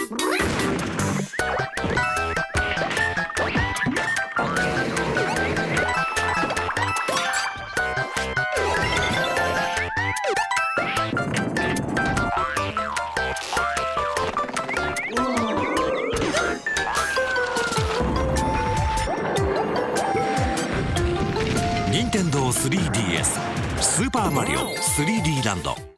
任天堂 3DS スーパーマリオ 3D ランド。